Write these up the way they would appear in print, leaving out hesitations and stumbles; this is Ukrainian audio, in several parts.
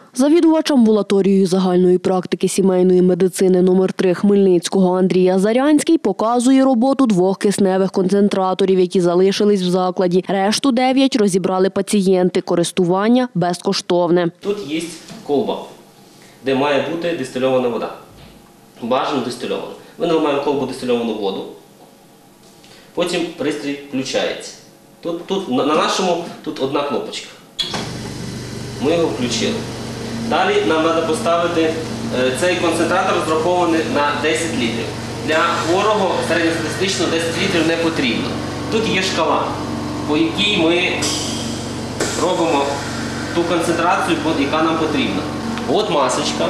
Завідувач амбулаторією загальної практики сімейної медицини номер 3 Хмельницького Андрій Азарянський показує роботу 2 кисневих концентраторів, які залишились в закладі. Решту 9 розібрали пацієнти. Користування безкоштовне. Тут є колба, де має бути дистильована вода. Бажано дистильована. Ми наливаємо колбу дистильовану воду, потім пристрій включається. На нашому тут одна кнопочка. Ми його включили. Далі нам треба поставити, цей концентратор розрахований на 10 літрів. Для хворого середньостатистично 10 літрів не потрібно. Тут є шкала, по якій ми робимо ту концентрацію, яка нам потрібна. От масочка.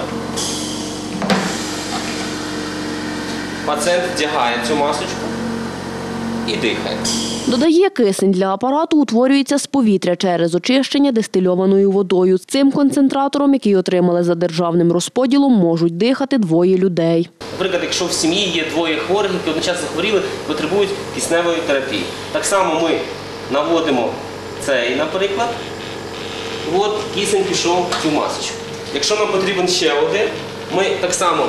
Пацієнт вдягає цю масочку і дихає. Додає, кисень для апарату утворюється з повітря через очищення дистильованою водою. Цим концентратором, який отримали за державним розподілом, можуть дихати 2 людей. Наприклад, якщо в сім'ї є 2 хворих, які одночасно захворіли, потребують кисневої терапії. Так само ми наводимо цей, наприклад, от кисень пішов в цю масочку. Якщо нам потрібен ще один, ми так само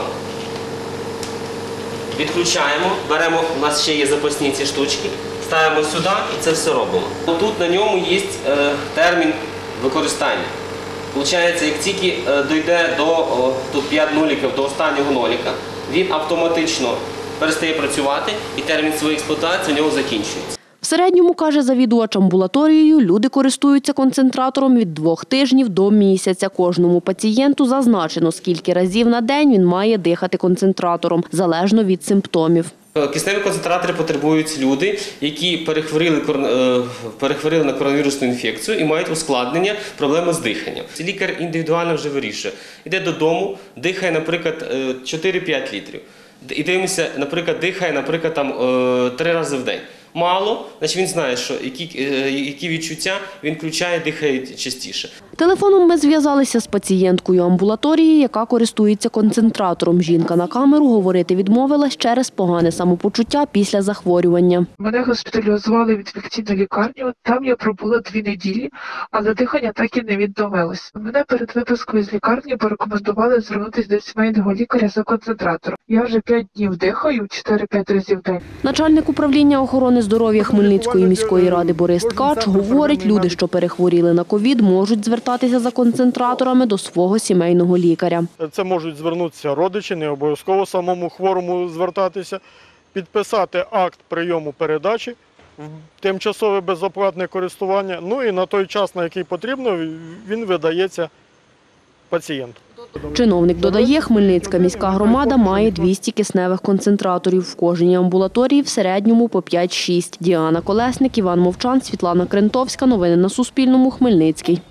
відключаємо, беремо, у нас ще є запасні ці штучки, ставимо сюди і це все робимо. Тут на ньому є термін використання. Получається, як тільки дійде до тут 5 нуліків, до останнього ноліка, він автоматично перестає працювати і термін своєї експлуатації у нього закінчується. В середньому, каже завідувач амбулаторією, люди користуються концентратором від 2 тижнів до місяця. Кожному пацієнту зазначено, скільки разів на день він має дихати концентратором, залежно від симптомів. Кисневі концентратори потребують люди, які перехворіли на коронавірусну інфекцію і мають ускладнення, проблеми з диханням. Лікар індивідуально вже вирішує. Йде додому, дихає, наприклад, 4-5 літрів. І дивимося, наприклад, дихає, там 3 рази в день. Мало, значить він знає, що які відчуття, він включає, дихає частіше. Телефоном ми зв'язалися з пацієнткою амбулаторії, яка користується концентратором. Жінка на камеру говорити відмовилась через погане самопочуття після захворювання. Мене госпіталізували в інфекційну лікарню, там я пробула 2 неділі, але дихання так і не відновилось. Мене перед випискою з лікарні порекомендували звернутися до сімейного лікаря за концентратором. Я вже 5 днів дихаю, 4-5 разів в день. Начальник управління охорони здоров'я Хмельницької міської ради Борис Ткач говорить, люди, що перехворіли на ковід, можуть звертатися за концентраторами до свого сімейного лікаря. Це можуть звернутися родичі, не обов'язково самому хворому звертатися, підписати акт прийому передачі в тимчасове безоплатне користування, ну і на той час, на який потрібно, він видається пацієнту. Чиновник додає, Хмельницька міська громада має 200 кисневих концентраторів. В кожній амбулаторії в середньому по 5-6. Діана Колесник, Іван Мовчан, Світлана Крентовська. Новини на Суспільному. Хмельницький.